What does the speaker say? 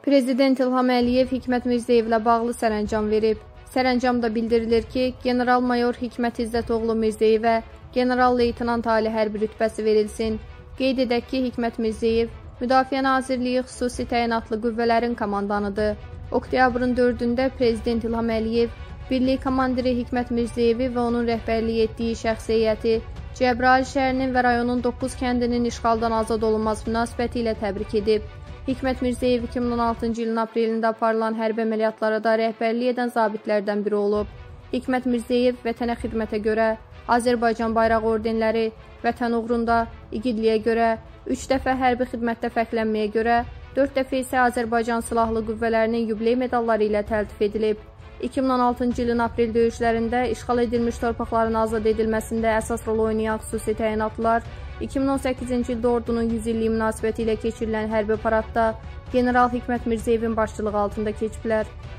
Prezident İlham Əliyev Hikmət Mirzəyevlə bağlı sərəncam verib. Sərəncamda bildirilir ki, General-Mayor Hikmət İzzətoğlu Mirzəyevə General-Leytenant ali hərbi rütbəsi verilsin. Qeyd edək ki, Hikmət Mirzəyev Müdafiə Nazirliyi xüsusi təyinatlı qüvvələrin komandanıdır. Oktyabrın 4-də Prezident İlham Əliyev birlik komandiri Hikmət Mirzəyevi və onun rəhbərlik etdiyi şəxs heyəti Cəbrayıl şəhərinin və rayonun 9 kəndinin işğaldan azad olunması münasibəti ilə təbrik edib. Hikmət Mirzəyev 2016-cı ilin aprelində aparılan hərbi əməliyyatlara da rəhbərlik edən zabitlərdən biri olub. Hikmət Mirzəyev vətənə xidmətə görə Azərbaycan bayraq ordenləri, vətən uğrunda igidliyə görə, 3 dəfə hərbi xidmətdə fərqlənməyə görə, 4 dəfə isə Azərbaycan Silahlı Qüvvələrinin yubiley medalları ilə təltif edilib. 2016-cı ilin aprel döyüşlərində işğal edilmiş torpaqların azad edilməsində əsas rol oynayan xüsusi təyinatlılar 2018-ci ildə ordunun 100 illiyi münasibəti ilə keçirilən hərbi paradda General Hikmət Mirzəyevin başçılığı altında keçiblər.